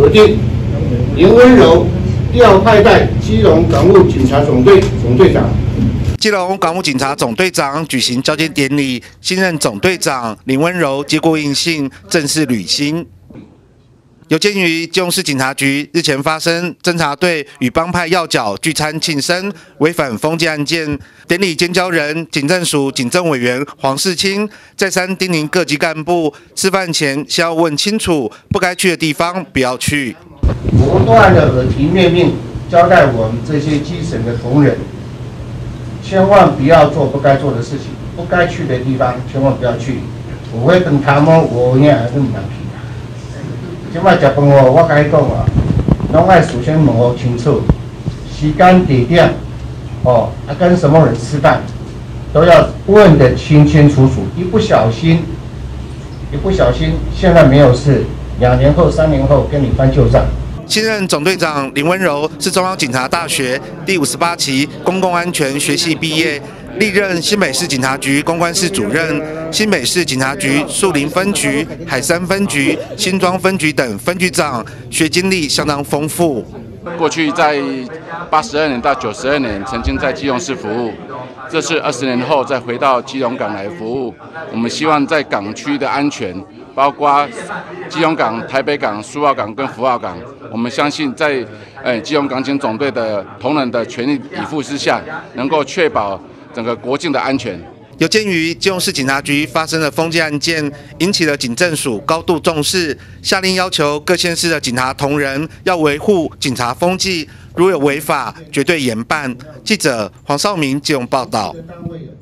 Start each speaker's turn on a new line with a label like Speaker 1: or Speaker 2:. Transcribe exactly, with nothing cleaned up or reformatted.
Speaker 1: 定林温柔调派在基隆港务警察总队总队长。
Speaker 2: 基隆港务警察总队长举行交接典礼，新任总队长林温柔接过印信，正式履新。 有鉴于基隆市警察局日前发生侦查队与帮派要角聚餐庆生违反封禁案件，典礼监交人警政署警政委员黄世清再三叮咛各级干部，吃饭前先要问清楚，不该去的地方不要去。
Speaker 1: 不断的耳提面命交代我们这些基层的同仁，千万不要做不该做的事情，不该去的地方千万不要去。我会等他们，我也还是唔敢去。 即摆食饭哦，我甲你讲啊，拢爱首先问好清楚，时间、地点，哦，啊跟什么人吃饭，都要问得清清楚楚。一不小心，一不小心，现在没有事，两年后、三年后跟你翻旧账。
Speaker 2: 新任总队长林温柔是中央警察大学第五十八期公共安全学系毕业，历任新北市警察局公关室主任、新北市警察局树林分局、海山分局、新庄分局等分局长，学经历相当丰富。
Speaker 3: 过去在八十二年到九十二年，曾经在基隆市服务，这次二十年后再回到基隆港来服务。我们希望在港区的安全，包括基隆港、台北港、苏澳港跟福澳港。 我们相信在，在呃基隆港警总队的同仁的全力以赴之下，能够确保整个国境的安全。
Speaker 2: 有鉴于基隆市警察局发生的封禁案件，引起了警政署高度重视，下令要求各县市的警察同仁要维护警察风纪，如有违法，绝对严办。记者黄少明基隆报道。